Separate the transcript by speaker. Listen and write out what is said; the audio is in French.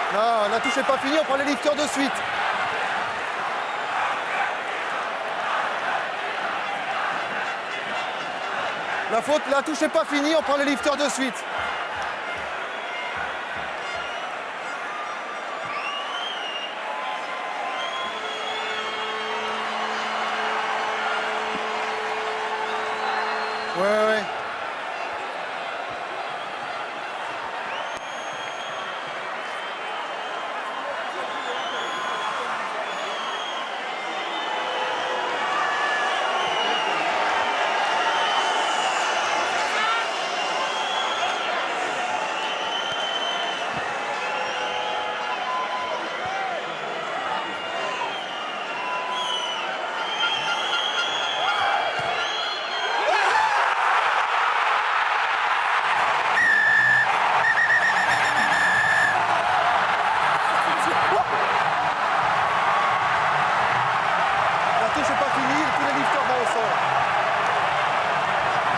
Speaker 1: Non, la touche n'est pas finie, on prend les lifters de suite. La touche n'est pas finie, on prend les lifters de suite.